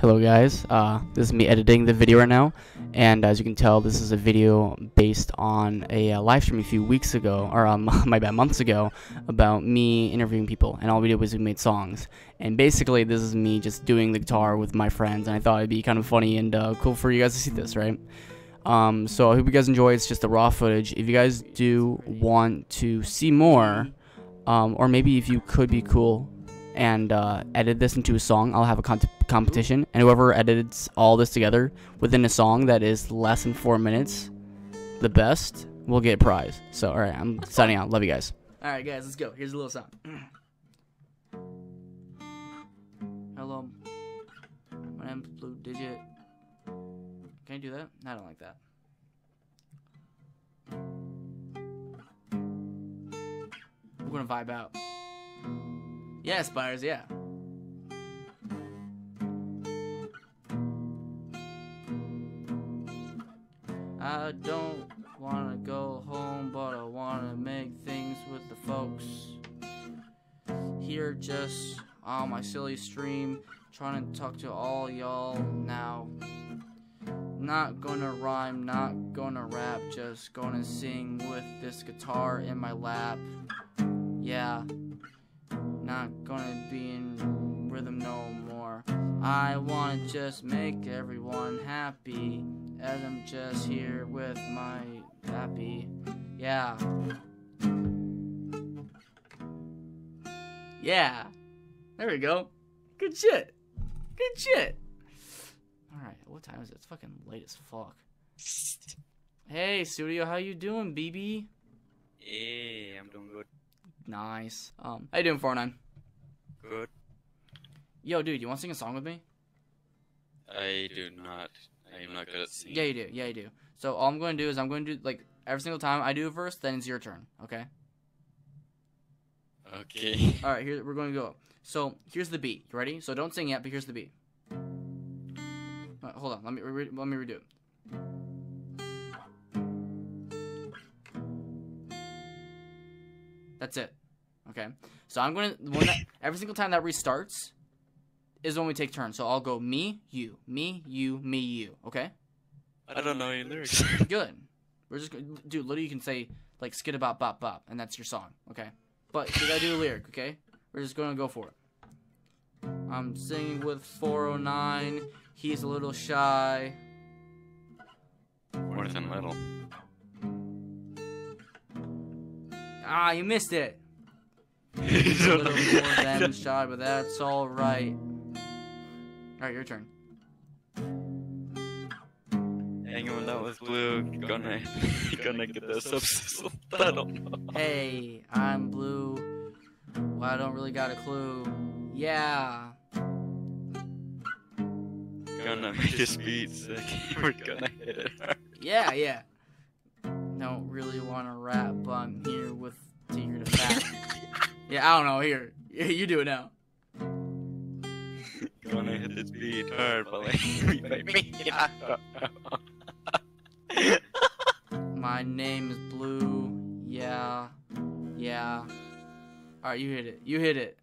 Hello guys, this is me editing the video right now, and as you can tell, this is a video based on a live stream a few weeks ago, or my bad, months ago, about me interviewing people, and all we did was we made songs, and basically this is me just doing the guitar with my friends, and I thought it'd be kind of funny and cool for you guys to see this, right? So I hope you guys enjoy. It's just the raw footage. If you guys do want to see more, or maybe if you could be cool and edit this into a song, I'll have a competition, and whoever edits all this together within a song that is less than 4 minutes, the best, will get a prize. So alright, I'm signing out. Love you guys. Alright guys, let's go. Here's a little song. Hello, my name's BlueDigit. Can I do that? I don't like that. We're gonna vibe out. Yeah, Spires, yeah. I don't wanna go home, but I wanna make things with the folks here just on my silly stream, trying to talk to all y'all now. Not gonna rhyme, not gonna rap, just gonna sing with this guitar in my lap. Yeah. Not gonna be in rhythm no more. I wanna just make everyone happy, as I'm just here with my happy. Yeah. Yeah. There we go. Good shit. Good shit. Alright, what time is it? It's fucking late as fuck. Hey, studio, how you doing, BB? Hey, I'm doing good. Nice. How you doing, 49? Good. Yo, dude, you want to sing a song with me? I do not. I am not good at singing. Yeah, you do. Yeah, you do. So all I'm going to do is I'm going to do, like, every single time I do a verse, then it's your turn, okay? Okay. Alright, here, we're going to go. So, here's the beat. You ready? So don't sing yet, but here's the beat. Hold on. Let me redo it. That's it. Okay. So I'm going to, every single time that restarts is when we take turns. So I'll go me, you, me, you, me, you. Okay? I don't know any lyrics. Good. We're just, dude, literally you can say, like, skid bop bop bop, and that's your song. Okay? But you gotta do a lyric, okay? We're just going to go for it. I'm singing with 409. He's a little shy. More than little. Ah, you missed it. He's a little more than shy, but that's alright. Alright, your turn. Hanging out with Blue, gonna get the subsystem. I don't know. Hey, I'm Blue. Well, I don't really got a clue. Yeah. Gonna make this beat sick. We're gonna hit it hard. Yeah, yeah. Don't really wanna rap, but I'm here with Tigger the Fat. Yeah, I don't know. Here, you do it now. Gonna hit this beat hard, but like My name is Blue. Yeah, yeah. All right, you hit it. You hit it.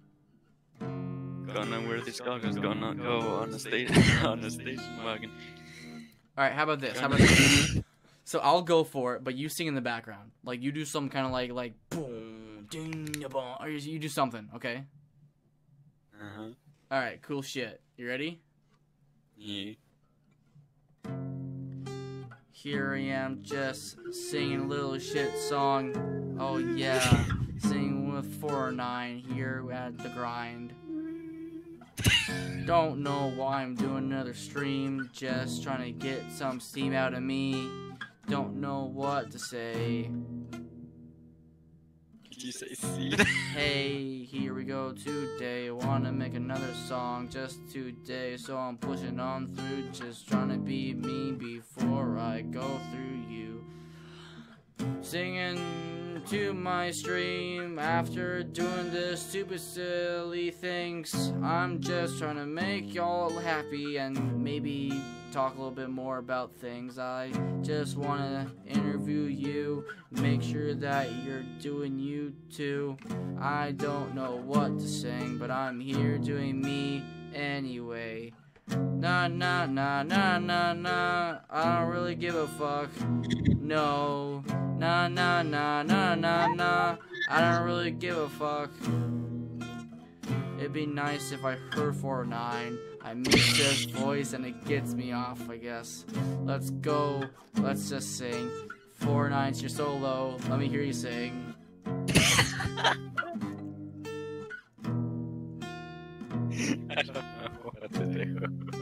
Gonna wear these goggles. Gonna go on the stage wagon. All right, how about this? How about this? So I'll go for it, but you sing in the background. Like you do some kind of like boom, ding, boom, or you do something, okay? Uh-huh. All right, cool shit. You ready? Yeah. Here I am, just singing a little shit song. Oh yeah, singing with 409 here at the grind. Don't know why I'm doing another stream, just trying to get some steam out of me. Don't know what to say. Did you say C? Hey, here we go today. Wanna make another song just today, so I'm pushing on through, just trying to be me before I go through you. Singing to my stream after doing this stupid silly things. I'm just trying to make y'all happy and maybe talk a little bit more about things. I just want to interview you, make sure that you're doing you too. I don't know what to sing, but I'm here doing me anyway. Nah, nah, nah, nah, nah, nah. I don't really give a fuck. No. Nah, nah, nah, nah, nah, nah. I don't really give a fuck. It'd be nice if I heard 409. I mix his voice and it gets me off, I guess. Let's go. Let's just sing. 409's you're so low. Let me hear you sing. I don't know what to do.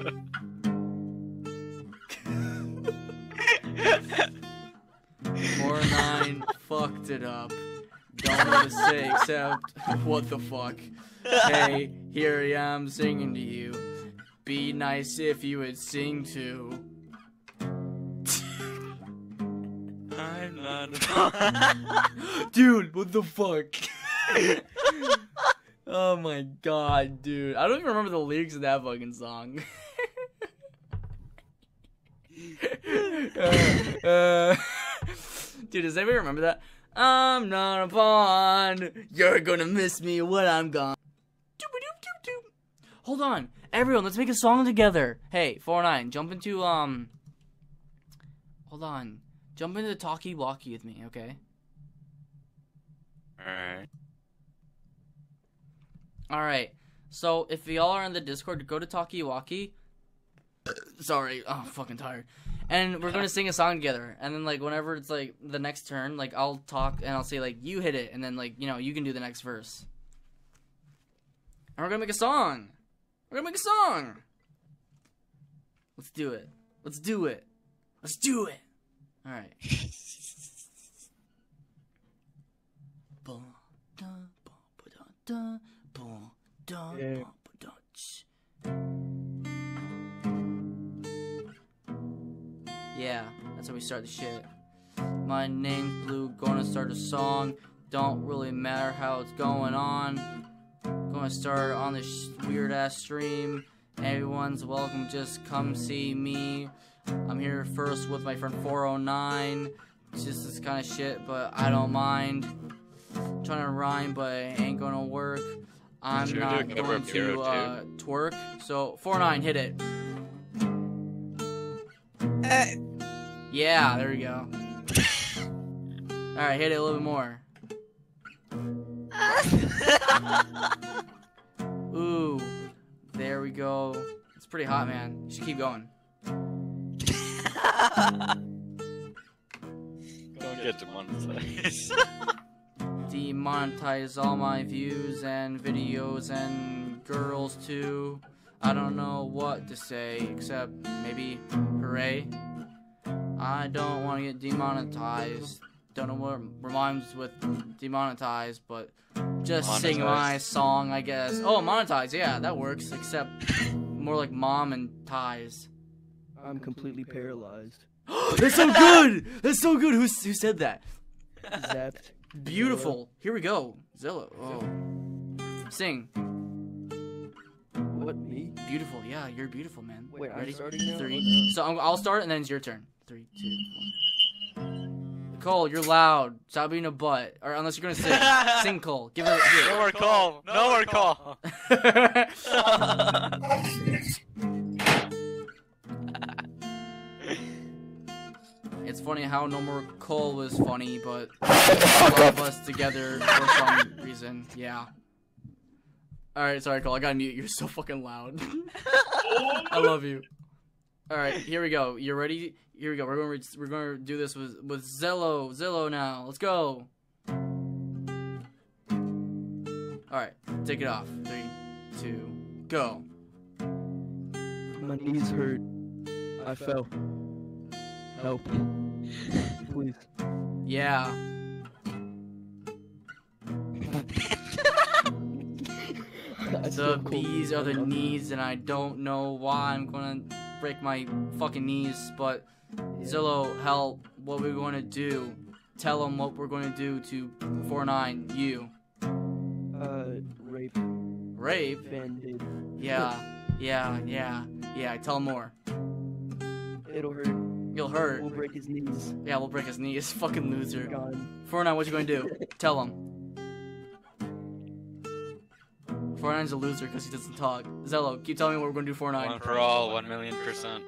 409 fucked it up. Don't want to say except what the fuck. Hey, here I am singing to you. Be nice if you would sing too. I'm not. Dude, what the fuck? Oh my god, dude. I don't even remember the lyrics of that fucking song. Dude, does anybody remember that? I'm not a pawn. You're gonna miss me when I'm gone. Hold on. Everyone, let's make a song together. Hey, 409, jump into, hold on. Jump into the talkie-walkie with me, okay? Alright. Alright. So, if y'all are in the Discord, go to talkie-walkie. Sorry, oh, I'm fucking tired. And we're gonna sing a song together. And then, like, whenever it's, like, the next turn, like, I'll talk and I'll say, like, you hit it. And then, like, you know, you can do the next verse. And we're gonna make a song. We're gonna make a song. Let's do it. Let's do it. Let's do it. All right. Yeah, that's how we start the shit. My name's Blue, gonna start a song. Don't really matter how it's going on. Gonna start on this weird ass stream. Everyone's welcome, just come see me. I'm here first with my friend 409. It's just this kind of shit, but I don't mind. Trying to rhyme, but it ain't gonna work. I'm Sure, not do a going to twerk. So 409, hit it. Yeah, there we go. Alright, hit it a little bit more. Ooh, there we go. It's pretty hot, man. You should keep going. Don't get demonetized. Demonetize all my views and videos and girls too. I don't know what to say except maybe hooray. I don't want to get demonetized. Don't know what rhymes with demonetized, but just sing my song, I guess. Oh, monetize, yeah, that works, except more like mom and ties. I'm completely paralyzed. That's so good! That's so good! Who said that? Zapped. Beautiful. Here we go. Zillow. Oh. Sing. What, me? Beautiful. Yeah, you're beautiful, man. Wait, ready? I'm starting now? 3. So I'll start and then it's your turn. 3, 2, 1. Cole, you're loud. Stop being a butt. Or unless you're gonna sing. Sing, Cole. Give it. No more call. No more call. It's funny how No More Cole was funny, but all of us together for some reason. Yeah. Alright, sorry, Cole. I gotta mute. You're so fucking loud. I love you. Alright, here we go. You ready? Here we go. We're gonna do this with Zello. Zello now. Let's go. Alright, take it off. 3, 2, go. My knees hurt. I fell. Help. Please. Yeah. The B's are the knees, and I don't know why I'm gonna break my fucking knees, but Zillow, help, what we're gonna do. Tell them what we're gonna do to 49, you. Rape. Rape? Band-aid. Yeah, tell them more. It'll hurt. You'll hurt. We'll break his knees. Yeah, we'll break his knees. Fucking loser. Gone. 49, what you gonna do? Tell him. Fortnite's a loser because he doesn't talk. Zello, keep telling me what we're gonna do Fortnite. One for all, 1,000,000%.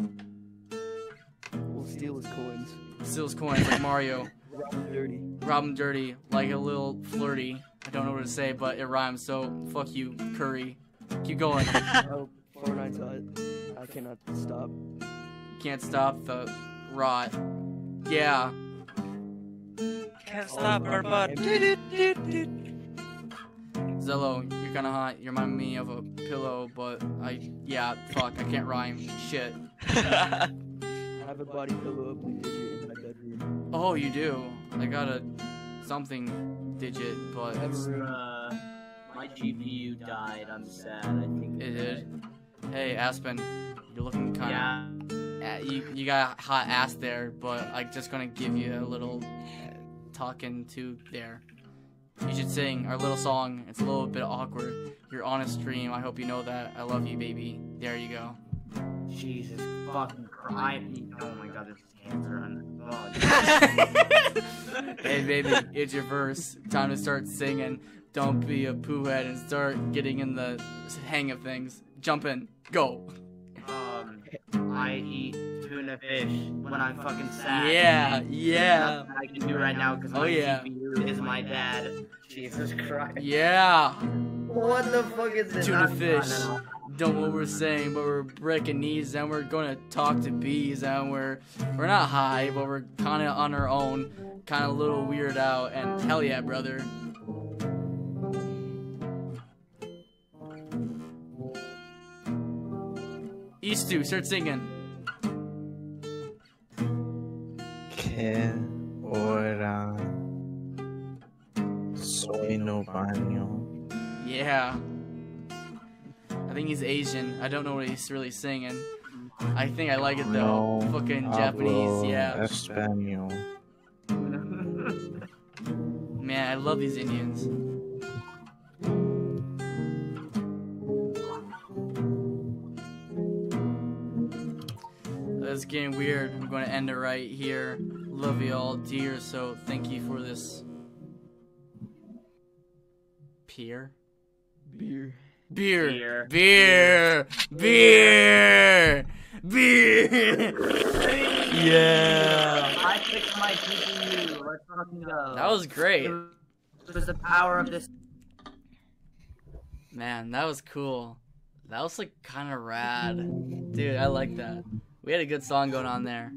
We'll steal his coins. Steals coins like Mario. Rob him dirty. Rob him dirty, like a little flirty. I don't know what to say, but it rhymes, so fuck you, Curry. Keep going. Oh, Fortnite's hot. I cannot stop. Can't stop the rot. Yeah. Can't stop our butt. Zello, you're kinda hot. You remind me of a pillow, but yeah, fuck, I can't rhyme. Shit. I have a body pillow of BlueDigit in my bedroom. Oh, you do? I got a something digit, but I have a it's, room. My GPU died. I'm sad. I think it did. Hey, Aspen, you're looking kinda... Yeah. You got a hot ass there, but I'm just gonna give you a little talking to there. You should sing our little song. It's a little bit awkward. You're on a stream. I hope you know that. I love you, baby. There you go. Jesus fucking Christ. Oh my god, there's cancer on the Hey, baby, it's your verse. Time to start singing. Don't be a poohead and start getting in the hang of things. Jump in. Go. I eat tuna fish when I'm fucking sad. Yeah, yeah. Nothing I can do right now because my yeah. GPU is my dad. Jesus Christ. Yeah. What the fuck is this? Tuna I'm fish. done. Don't know what we're saying, but we're breaking knees and we're gonna talk to bees and we're not high, but we're kinda on our own, kinda a little weird out, and hell yeah, brother. Eastu, start singing. Que hora soy no baño. Yeah. I think he's Asian. I don't know what he's really singing. I think I like it though. No Fucking Japanese, hablo yeah. Español. Man, I love these Indians. It's getting weird. I'm going to end it right here. Love you all dear, so thank you for this. Beer? Beer. Beer. Beer. Beer. Beer. Yeah. I fixed my GPU. Let's fucking go. That was great. It was the power of this. Man, that was cool. That was like kind of rad. Dude, I like that. We had a good song going on there.